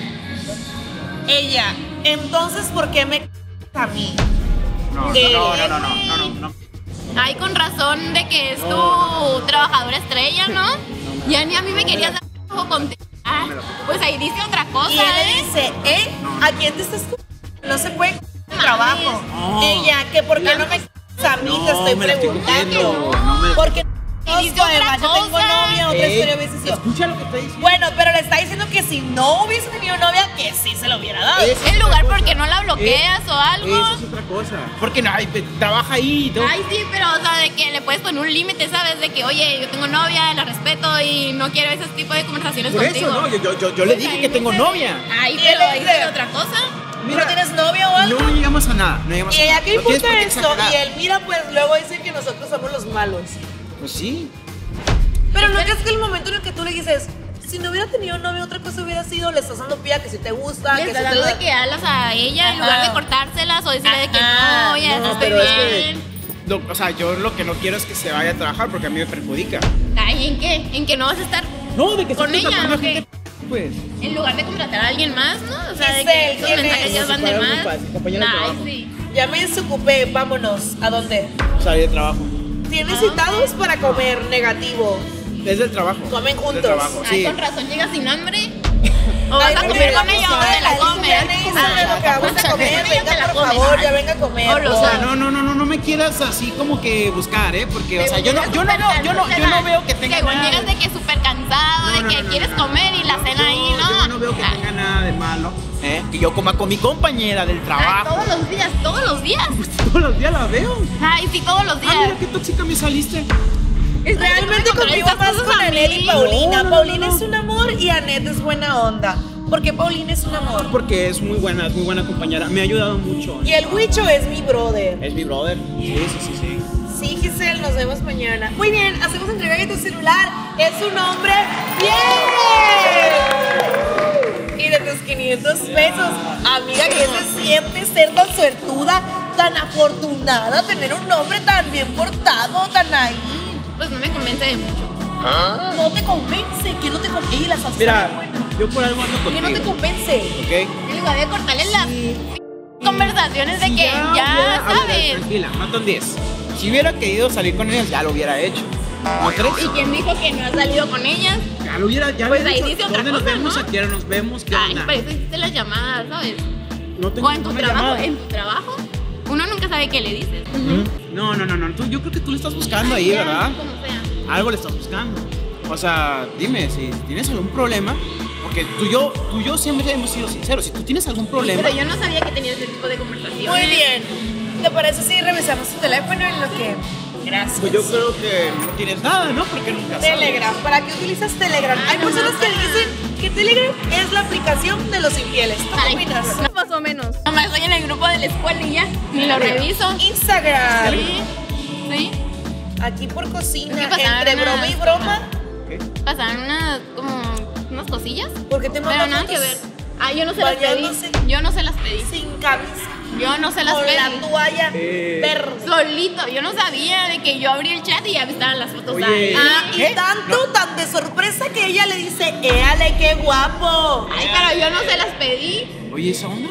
Ella, entonces, ¿por qué me a mí? No, De- no, no, no, no, no, no, no. Ay, con razón de que es tu trabajadora estrella, ¿no? Ya ni a mí me querías dar trabajo con ah, pues ahí dice otra cosa, Y él le ¿eh? dice, ¿eh? ¿A quién te estás cu- No se puede c- trabajo. No. Ella, que por qué no me c- a mí te No, estoy me la estoy preguntando. cogiendo, no me la Porque Y dice conozco, otra además, yo tengo cosa. novia, otra Ey, historia hubiese sido. escucha lo que te dice. Bueno, pero le está diciendo que si no hubiese tenido novia, que sí se lo hubiera dado. Es- El lugar otra porque cosa. no la bloqueas o algo. Esa es otra cosa. Porque no, ay, pe- trabaja ahí y todo. Ay, sí, pero o sea, de que le puedes poner un límite, ¿sabes? De que, oye, yo tengo novia, la respeto y no quiero ese tipo de conversaciones Por contigo. eso, no, yo, yo, yo, yo le dije que tengo novia. Ay, Y pero él ahí dice- dice otra cosa. ¿No tienes novia o algo? No llegamos a nada, no llegamos Y a ella, nada. ¿qué No tienes por importa qué eso? exagerar. Y él, mira, pues luego dicen que nosotros somos los malos. Pues sí. Pero no es que el momento en el que tú le dices, si no hubiera tenido novio, otra cosa hubiera sido, le estás dando pía que si te gusta, Le que está si te dando lo- de que hablas a ella en Ajá. lugar de cortárselas o decirle de que Ajá. no, oye, No, estoy pero es que, bien. lo- o sea, yo lo que no quiero es que se vaya a trabajar porque a mí me perjudica. Ay, ¿en qué? ¿En que no vas a estar No, de que con se ella contratando o qué? gente, pues. En lugar de contratar a alguien más, ¿no? O sea, de Giselle, que esos ¿quién mensajes es? ya Su van de padre, más. su padre, su compañero de Ay, trabajo. sí. Ya me desocupé, vámonos. ¿A dónde? Salí de trabajo. Tienes citados para comer, negativo. Es del trabajo. Comen Del juntos. trabajo, Ay, sí. con razón llegas sin hambre. O vas Ay, a no, comer mira, con ella o pues, te la ay, comes. ya me hizo de lo que vamos Vas a comer, con ella o te venga, la por comes. favor, ya venga a comer. O lo O sea, sabes. no, no, no, no, no me quieras así como que buscar, ¿eh? Porque, o sea, yo no, yo no, veo- yo no, yo no veo que tenga Que igual nada. llegas de que súper cansado, No, de no, que no, no, quieres no, no. comer y la cena Yo- ahí, ¿no? Yo no veo que Ay, tenga nada de malo, ¿eh? Que yo coma con mi compañera del ay, trabajo. todos los días, todos los días. Todos los días la veo. Ay, sí, todos los Ah, días. mira qué tóxica me saliste. Realmente conmigo más con Anet y Paulina. No, no, no, Paulina no. es un amor y Anet es buena onda. Porque Paulina es un amor. Porque es muy buena, es muy buena compañera. Me ha ayudado mucho. Y el Huicho es mi brother. Es mi brother. Sí, sí, sí, sí. Sí, Giselle, nos vemos mañana. Muy bien, hacemos entrega de tu celular. Es un hombre bien. Y de tus quinientos pesos. Amiga, ¿qué se siente ser tan suertuda, tan afortunada, tener un hombre tan bien portado, tan ahí? Pues no me convence de mucho. No te convence, que no te convence. Y la salsa Mira, es buena. yo por algo ando Que contigo. no te convence. ¿Ok? En lugar de cortarle las conversaciones de que ya, hubiera- a ver, sabes. tranquila, no son diez. Si hubiera querido salir con ellas, ya lo hubiera hecho. ¿No crees? ¿Y quién dijo que no has salido con ellas? Ya lo hubiera, ya Pues hubiera ahí dicho, dice otra ¿dónde nos cosa, vemos? ¿no? ¿A qué hora nos vemos? ¿Qué Ay, onda? para eso hiciste las llamadas, ¿sabes? No tengo O en tu ninguna trabajo, llamada. en tu trabajo, uno nunca sabe qué le dices. No, no, no, no. Tú- yo creo que tú le estás buscando ahí, Ya, ¿verdad? Como sea. Algo le estás buscando. O sea, dime si tienes algún problema. Porque tú y yo, tú y yo siempre hemos sido sinceros. Si tú tienes algún problema. Pero yo no sabía que tenías ese tipo de conversaciones. Muy bien. ¿Te parece si revisamos tu teléfono en lo que... Gracias. Pues yo creo que no tienes nada, ¿no? Porque nunca sabes. Telegram. ¿Para qué utilizas Telegram? Hay personas que dicen que Telegram es la aplicación de los infieles. ¿Tú qué Ay, opinas? no, más o menos. Nomás estoy en el grupo de la escuela y ya, ni lo reviso. Instagram. Sí, sí. Aquí por cocina, Es que pasaron entre broma y unas- broma. ¿Qué? Pasaron unas, como, unas cosillas. ¿Por qué te Pero mandan nada fotos que ver. Ah, yo no se las bañándose? pedí. Yo no se las pedí. Sin camisa, Yo no se las con pedí. la toalla Eh. verde? Solito. Yo no sabía de que yo abrí el chat y ya estaban las fotos Oye. ahí. Ah, y ¿Qué? tanto, tan de sorpresa que ella le dice, ¡éale, qué guapo! Ay, pero yo no se las pedí. Oye, ¿esa onda?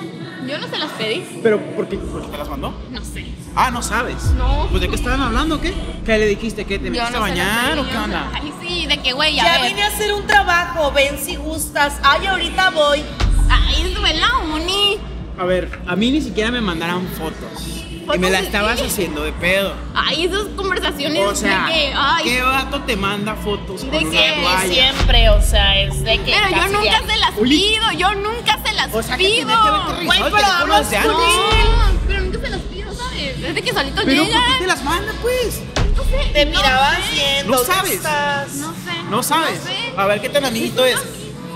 Yo no se las pedí. ¿Pero por qué, por qué te las mandó? No sé. Ah, no sabes. No. Pues ¿de qué estaban hablando o qué? ¿Qué le dijiste? ¿Qué te Yo metiste no a se las bañar pedí, o qué yo no onda? se- Ay, sí, de que, güey, a Ya ver. vine a hacer un trabajo, ven si gustas. Ay, ahorita voy. Ay, eso es la uni. A ver, a mí ni siquiera me mandaron fotos. Y ¿Fotos me la de estabas qué? haciendo de pedo. Ay, esas conversaciones O sea, de que, ay, ¿qué vato te manda fotos ¿De con una qué? toalla? Siempre, o sea, es de que. pero yo casi nunca diario. se las Oye. pido, yo nunca se las O sea, que pido. tenía que haberte revisado Güey, el pero teléfono hablas desde con antes. No, pero nunca se las pido, ¿sabes? Desde que solito ¿Pero por llegan. qué te las manda, pues? No sé. Te no miraba sé, haciendo. No ¿dónde sabes. estás? No sé. ¿No sabes? No sé. A ver, ¿qué tan amiguito es?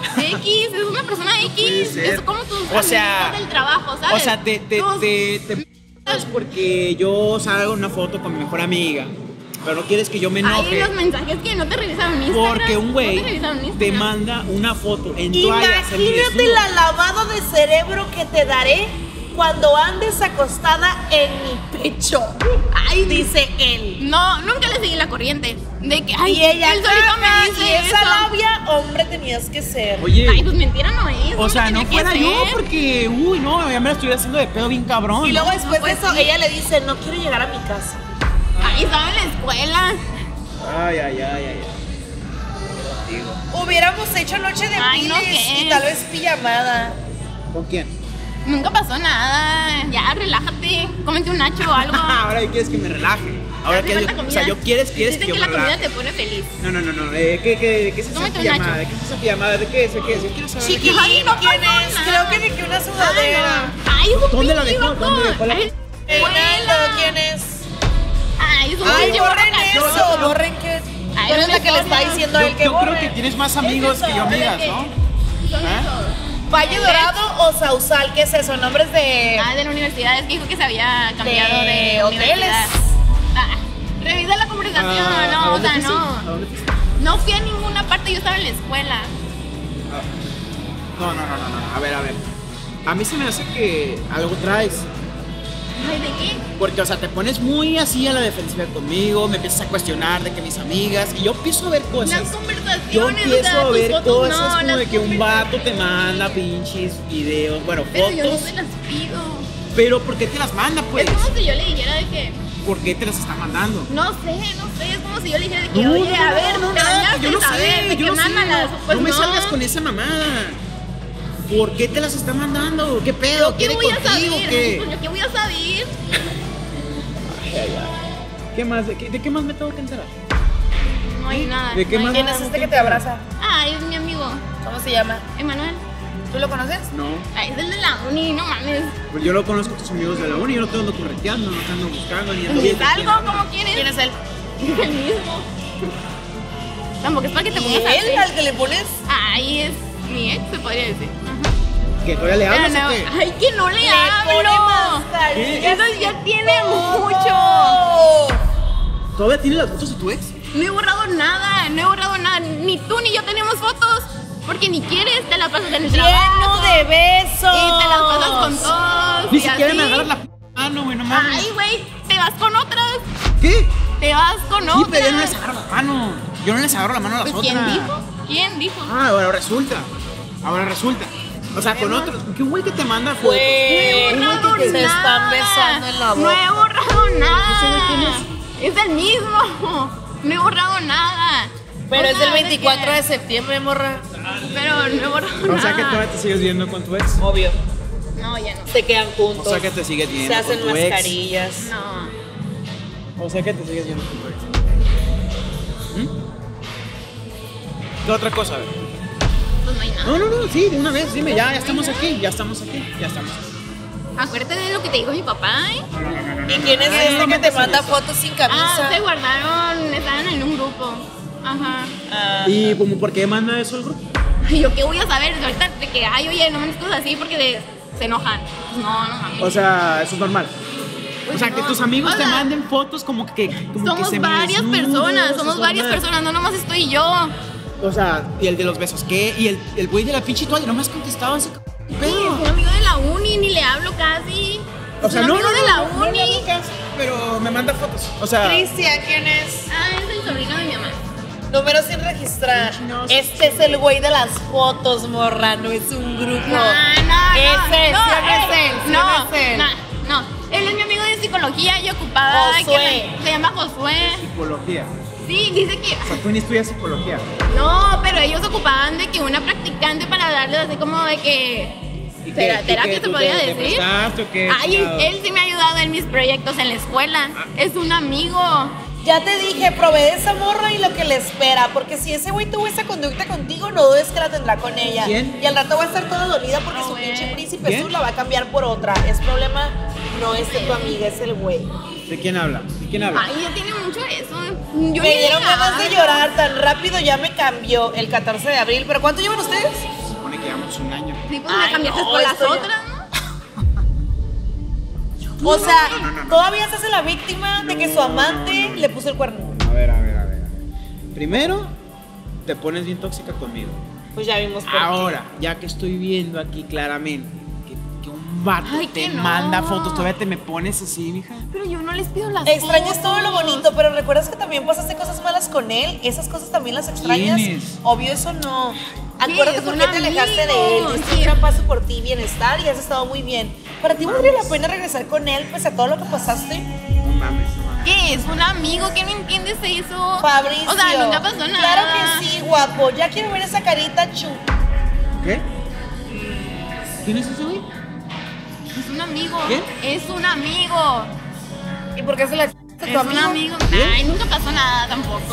X, es una persona puede X. ser. Es como tus O sea, amigos del trabajo, ¿sabes? O sea, te, te, Tus- te, te, es porque yo salgo una foto con mi mejor amiga, pero no quieres que yo me Ay, enoje. los mensajes que no te revisaron en Instagram. Porque un No güey te revisaron en te Instagram. manda una foto en toalla Imagínate semidesnudo. la lavado de cerebro que te daré cuando andes acostada en mi pecho. Ay, Dice él. No, nunca le seguí la corriente. De que, ay, Y ella, él solito caca, me dice y esa eso. labia, hombre, tenías que ser. Oye, Ay, pues mentira no es. o sea, no tenía que fuera yo ser. porque, uy, no, ya me la estuviera haciendo de pedo bien cabrón. Y luego ¿no? después pues de eso, sí. ella le dice, no quiero llegar a mi casa. Ay, estaba en la escuela. Ay, ay, ay, ay. ay. Digo. Hubiéramos hecho noche de Ay, no miles sé. y tal vez pijamada. ¿Con quién? Nunca pasó nada. Ya, relájate. Cómete un nacho o algo. Ahora quieres que me relaje. Ahora Hace que falta o comida. sea, yo quieres, quieres Dicen que yo que me la comida relaje. te pone feliz. No, no, no, no. ¿De qué, qué, de qué es esa Cómete un pijamada? nacho. ¿De qué es esa pijamada? ¿De qué es? ¿De qué es? Yo quiero saber. de qué es. Chiquilín, no ¿quién pasó es? nada. Creo que de que una sudadera. Ay, es un ¿Dónde la pinche dejó? vato. ¿Dónde dejó la- Ay, Reinaldo, ¿quién es? Ay, es un Ay, pinche borren borracho. eso, borren que. Ay, Tú eres no la que le está importa. diciendo a él Yo, que yo creo borre. que tienes más amigos ¿Qué es que yo eso? amigas, ¿De qué? ¿no? Son ¿Ah? esos. Valle Dorado o Sausal, ¿qué es eso? Nombres de. Ah, de la universidad. Es que dijo que se había cambiado De de, hoteles. universidad. Ah, revisa la conversación. Ah, ¿a no, o dónde sea, fuiste? ¿A no. dónde fuiste? No fui a ninguna parte. Yo estaba en la escuela. No, no, no, no, no. A ver, a ver. A mí se me hace que algo traes. Ay, ¿de qué? Porque, o sea, te pones muy así a la defensiva conmigo, me empiezas a cuestionar de que mis amigas, y yo empiezo a ver cosas. Las conversaciones, Yo o sea, empiezo a tus ver fotos, cosas no, como las de que un conversaciones. vato te manda pinches videos, bueno, Pero yo no fotos. se las pido. Pero ¿por qué te las manda, pues? Es como si yo le dijera de que, ¿Por qué te las está mandando? no sé, no sé, es como si yo le dijera de que, No, oye, no, a no, ver, no, te nada, bañaste, yo no a ver, sé, de yo que no sé. mándalas. Pues no me no. salgas con esa mamada. ¿Por qué te las está mandando? ¿Qué pedo? ¿Qué ¿Quiere voy a contigo saber? o qué? Pues, ¿yo qué voy a saber? Ay, ay, ay. ¿Qué más? ¿De qué, de qué más me tengo que enterar? No hay nada. ¿De qué no hay más? ¿Quién nada. es este que te abraza? Ay, es mi amigo, ¿Cómo se llama? Emanuel. ¿Tú lo conoces? No. Ay, es el de la uni, no mames. Pues yo lo conozco a tus amigos de la uni, yo no te ando correteando, no te ando buscando, ni ando Ni viendo quién algo anda. como quieres. ¿Quién es él? El mismo. Tampoco es para que te ¿Y pongas él así. al que le pones? Ay, es mi ex, se podría decir. Ajá. ¿Que todavía le Pero hablas no, o qué? ay, que no le, Le pone hablo. mascarillas Eso ya y tiene todo. mucho. ¿Todavía tienes las fotos de tu ex? No he borrado nada, no he borrado nada. Ni tú ni yo tenemos fotos. Porque ni quieres, te la pasas en el Lleno trabajo. de besos. Y te las pasas con todos. Ni y siquiera así. me agarras la p mano, güey, no mames. Ay, güey, te vas con otras. ¿Qué? Te vas con Sí, otras. pero yo no les agarro la mano. Yo no les agarro la mano a las Pues, otras. ¿quién dijo? ¿Quién dijo? Ah, ahora resulta. Ahora resulta. O sea, con otros. ¿Qué güey que te manda fotos? Güey, No he borrado se nada. están besando en la boca. No he borrado nada. ¿Quién Es el mismo. No he borrado nada. Pero O es sea, del veinticuatro que- de septiembre, morra. Pero no he borrado nada. O sea que todavía te sigues viendo con tu ex. Obvio. No, ya no. Se quedan juntos. O sea que te sigues viendo Se hacen con tu ex. mascarillas. No. O sea que te sigues viendo con tu ex. ¿Mm? ¿Qué otra cosa? A ver. Pues no hay nada. No, no, no, sí, de una vez, dime, ya, ya estamos aquí, ya estamos aquí, ya estamos aquí. Acuérdate de lo que te dijo mi papá, ¿eh? ¿Y quién es No, no, este no que te metas en manda eso. fotos sin Ah, camisa? se guardaron, estaban en un grupo. Ajá. Ah, ¿Y como por qué manda eso el grupo? ¿Y yo qué voy a saber? Ahorita de que, ay, oye, no me digas cosas así porque de- se enojan. Pues no, no mames. O sea, eso es normal. Pues o sea, que no. tus amigos te Hola. manden fotos como que. Como que Somos se varias personas, somos varias personas. personas, no nomás estoy yo. O sea, y el de los besos, ¿qué? Y el, el güey de la pinche toalla, no me has contestado así. Sí, Pero, es un amigo de la uni, ni le hablo casi. o sea, es un no, amigo no, de no, la no, no, uni. no, casi, pero me manda fotos. O sea, Cristian, ¿quién es? Ah, es el sobrino de mi mamá. Número sin registro. registrar. Este es el güey de las fotos, morra, no es un grupo. No, no, Ese, no, sí, no, es él, sí, no, es él. no, no. Él es mi amigo de psicología y ocupada. Josué. Que me- se llama Josué. Psicología. Sí, dice que. O sea, tú ni estudias psicología. No, pero ellos ocupaban de que una practicante para darles así como de que. ¿Y Tera- qué? terapia ¿Y qué? se ¿Tú podría te- te decir. prestaste o qué? Ay, Chingado. él sí me ha ayudado en mis proyectos en la escuela. Es un amigo. Ya te dije, provee de esa morra y lo que le espera, porque si ese güey tuvo esa conducta contigo, no dudes que la tendrá con ella. ¿Quién? Y al rato va a estar toda dolida porque No, su güey. pinche príncipe ¿Quién? azul la va a cambiar por otra. Es problema, no es de tu amiga, es el güey. ¿De quién habla? ¿De quién habla? Ay, ya tiene mucho eso. Yo Me ni dieron nada. ganas de llorar, tan rápido ya me cambió el catorce de abril. ¿Pero cuánto llevan ustedes? Se supone que llevamos un año. Sí, pues Ay, me cambiaste no, por las esto ya- otras, ¿no? O sea, todavía se hace la víctima de que su amante le puso el cuerno. A ver, a ver, a ver. a ver. Primero, te pones bien tóxica conmigo. Pues ya vimos por qué. Ahora, ya que estoy viendo aquí claramente que, que un vato Ay, te que no. manda fotos, todavía te me pones así, mija. Pero yo no les pido las Extrañas fotos. todo lo bonito, pero recuerdas que también pasaste cosas malas con él. Esas cosas también las extrañas. ¿Quiénes? Obvio, eso no. Sí, Acuérdate es por un qué te alejaste de él. amigo, Diste sí. un gran paso por ti, bienestar, y has estado muy bien. ¿Para ti valdría la pena regresar con él, pese a todo lo que pasaste? No mames, no mames. ¿Qué? Es un amigo, ¿qué no entiendes eso? Fabricio. O sea, nunca pasó nada. Claro que sí, guapo. Ya quiero ver esa carita chu. ¿Qué? ¿Quién es ese güey? Es un amigo. ¿Qué? Es un amigo. ¿Y por qué se la ch- a Es tu un amigo. Ay, nunca pasó nada tampoco.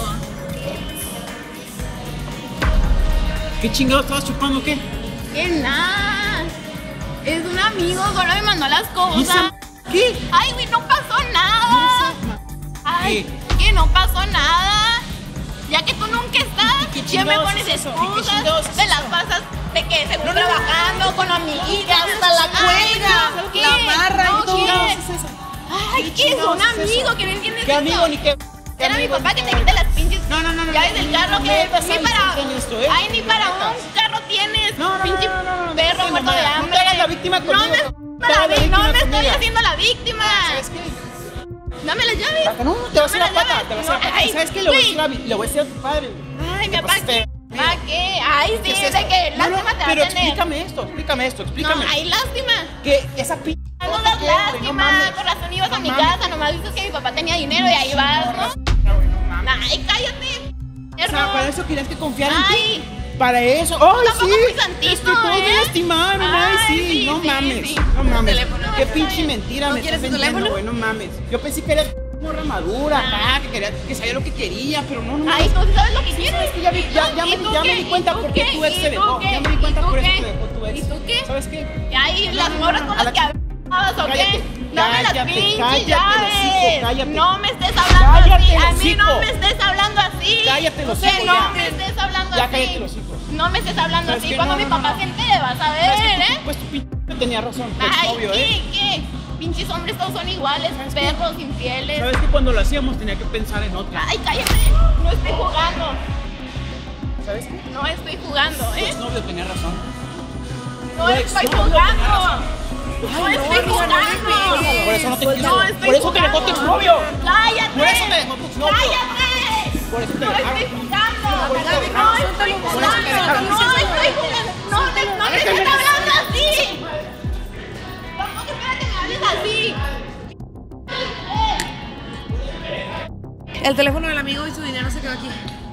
¿Qué chingado estabas chupando o qué? Que nada. Es un amigo, solo me mandó las ¿Y cosas. esa- ¿Qué? Ay, güey, no pasó nada. Ay, que no pasó nada. Ya que tú nunca estás, ¿Qué ya me chingados pones es eso? ¿Y qué excusas, chingados es te las eso? pasas de que seguro trabajando con amigas. hasta la cuelga, no, ¿qué? la amarra y No, todo. ¿qué? ¿Qué es eso? Ay, ¿qué es un amigo? Que no entiendes ¿Qué esto? amigo ni qué? ¿Qué Era mi amigo papá ni que qué? te quite las pinches No, no, no, no, llaves no, del no, carro no que metas ni ahí, para sí, en esto, ¿eh? ay ni No para metas. un carro tienes No, no, no, pinche no, no, no, no, perro no, muerto no, de no, hambre no te hagas la víctima no conmigo, me, no te la hagas la vi- no víctima me estoy conmigo. haciendo la víctima ¿Sabes qué? dame las llaves Pata, no, te vas a ir a Dame las pata, llaves. te vas a ir a No, pata. ay, ¿Sabes qué? Le voy a güey. decir a, mi- le voy a decir a tu padre. ay mi ¿Qué papá pasaste? qué ¿para qué? ay sí ¿Qué es de esto? que No, no, lástima te va a pero tener explícame esto, explícame esto, no explícame. hay lástima Que esa p... no das ¿qué, güey? lástima, No mames. con razón ibas a No mi mames. casa, nomás dices que mi papá tenía dinero y ahí vas, ¿no? Ay, cállate. O sea, para eso querías que confiara en ti. Ay, Para eso. ¡Ay, tampoco sí! fui santito, Es que todos me ¿eh? lastimaron. ¡Ay, Ay, sí! sí, No sí, mames. sí. No mames. Teléfono, Qué está pinche bien. mentira ¿No me quieres estás tu vendiendo, teléfono? güey. No mames. Yo pensé que eras morra madura, acá, que, quería, que sabía lo que quería, pero no, no Ay, mames. tú sabes lo que quieres. Es que ya, vi- ya, ya, ¿Y me, tú ya me qué? di ¿Y cuenta tú por qué qué? tu ex ¿Y se tú dejó. qué? Ya me di ¿Y cuenta tú por eso qué? te dejó tu ex. ¿Y tú qué? ¿Sabes qué? Ay, las morras con a las la- que hablabas, ¿o Cállate, qué? Dame las cállate, pinches cállate, llaves. hocico, cállate. No me estés hablando Cállate, así. A mí no hocico. me estés hablando así. Cállate, Que hocico, no ya. me estés hablando Ya así. cállate, hocico. No me estés hablando ¿Sabes así. qué? Cuando No, mi no, papá no. se entere vas a ¿Sabes ver, qué? ¿eh? Pues tu pinche tenía razón. Tu Ay, exnovio, ¿eh? ¿qué? ¿Qué? Pinches hombres todos son iguales, perros, infieles. ¿Sabes que cuando lo hacíamos tenía que pensar en otra? Ay, cállate. No estoy jugando. ¿Sabes qué? No estoy jugando, Tu ¿eh? exnovio tenía razón. No tu estoy exnovio tenía jugando. razón. No estoy jugando. Por eso no te quiso. No estoy Por eso te dejó tu jugando. exnovio. Cállate. Por eso te dejó tu exnovio. Cállate. Por eso te No dejaron. estoy jugando. Por eso te No dejaron. estoy Por eso te jugando. dejaron. No estoy jugando. No, me- no me estés hablando así. Tampoco espérate que me hables así. El teléfono del amigo y su dinero se quedó aquí.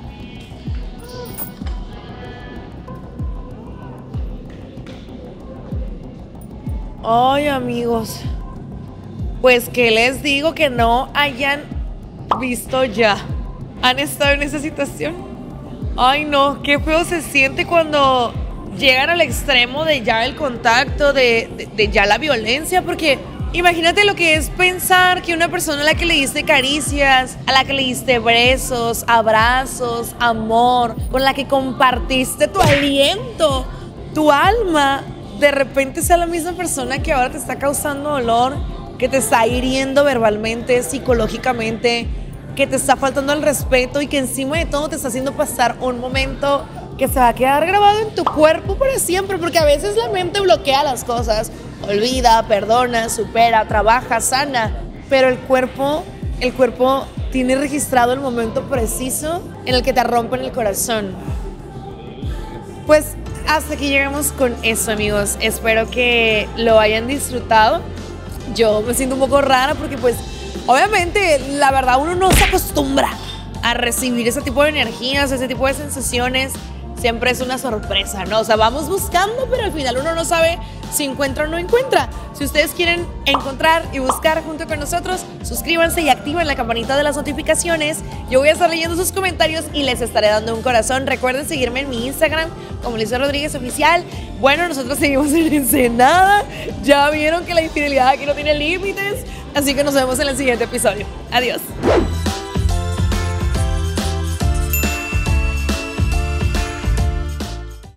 Ay, amigos. Pues que les digo que no hayan visto ya. ¿Han estado en esa situación? Ay, no, qué feo se siente cuando llegan al extremo de ya el contacto, de, de, de ya la violencia, porque imagínate lo que es pensar que una persona a la que le diste caricias, a la que le diste besos, abrazos, amor, con la que compartiste tu aliento, tu alma, de repente sea la misma persona que ahora te está causando dolor, que te está hiriendo verbalmente, psicológicamente, que te está faltando el respeto y que encima de todo te está haciendo pasar un momento que se va a quedar grabado en tu cuerpo para siempre, porque a veces la mente bloquea las cosas, olvida, perdona, supera, trabaja, sana, pero el cuerpo, el cuerpo tiene registrado el momento preciso en el que te rompen el corazón. Pues hasta aquí llegamos con eso, amigos. Espero que lo hayan disfrutado. Yo me siento un poco rara porque pues obviamente la verdad uno no se acostumbra a recibir ese tipo de energías, ese tipo de sensaciones. Siempre es una sorpresa, ¿no? O sea, vamos buscando, pero al final uno no sabe si encuentra o no encuentra. Si ustedes quieren encontrar y buscar junto con nosotros, suscríbanse y activen la campanita de las notificaciones. Yo voy a estar leyendo sus comentarios y les estaré dando un corazón. Recuerden seguirme en mi Instagram como Lisbeth Rodríguez Oficial. Bueno, nosotros seguimos en Ensenada. Ya vieron que la infidelidad aquí no tiene límites. Así que nos vemos en el siguiente episodio. Adiós.